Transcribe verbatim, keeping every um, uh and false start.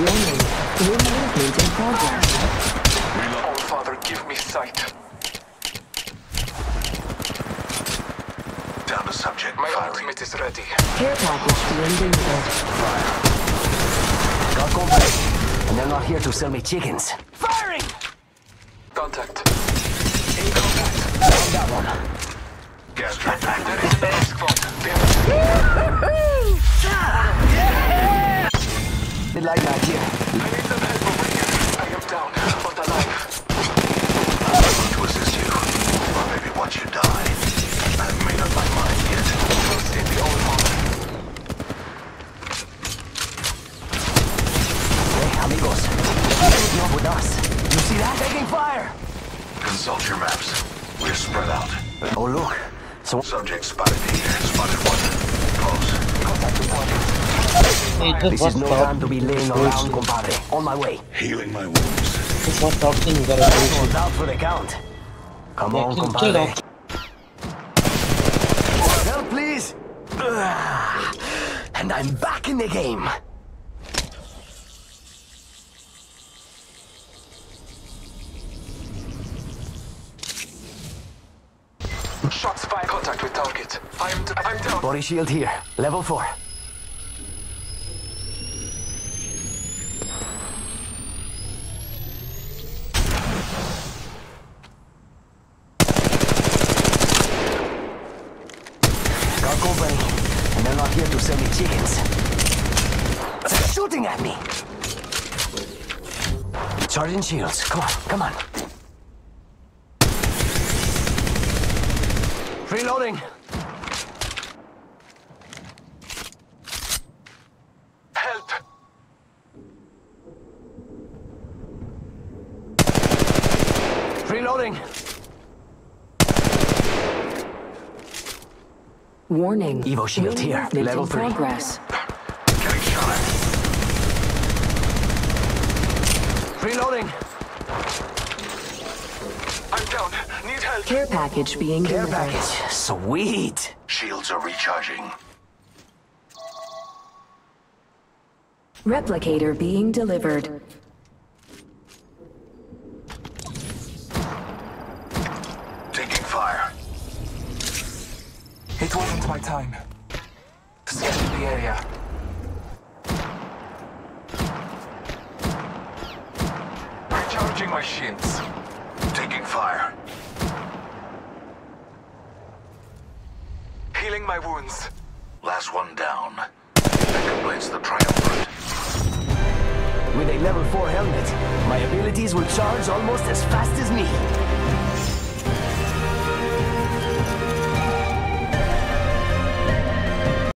Warning. New movement in progress. Oh, Father, give me sight. Down to subject. My firing. ultimate is ready. Care package being delivered. Got company, and they're not here to sell me chickens. Firing! Contact. In contact. Found that one. Gas trap back. There is an air squad. Bit like that here. I need some help over here. I am down, but alive. I'm going to assist you. Or maybe once you die. I haven't made up my mind yet. Trust in the old father. Hey, amigos. Not with us. You see that? Taking fire! Consult your maps. We're spread out. Oh, look. So Subject spotted here. Spotted one. Close. contact reported. It just This was is no stop. time to be laying around, compadre. On my way. Healing my wounds. Just was talking. You gotta Last do one's out for the count. Come Yeah, on, kill- compadre. kill off. Help, please. Ugh. And I'm back in the game. Shots fired. Contact with target. I'm, d I'm down. Body shield here. Level four. Got company, and they're not here to sell me chickens. They're shooting at me. Charging shields. Come on, come on. Reloading. Help! Reloading. Warning. Evo shield New here. movement Level in three. progress. Getting shot at. Reloading. I'm down. Need help. Care package being Care delivered. package. Sweet. Shields are recharging. Replicator being delivered. Taking fire. It wasn't my time. Scanning the area. Recharging my shields. Taking fire. Healing my wounds. Last one down. That completes the triumvirate. With a level four helmet, my abilities will charge almost as fast as me.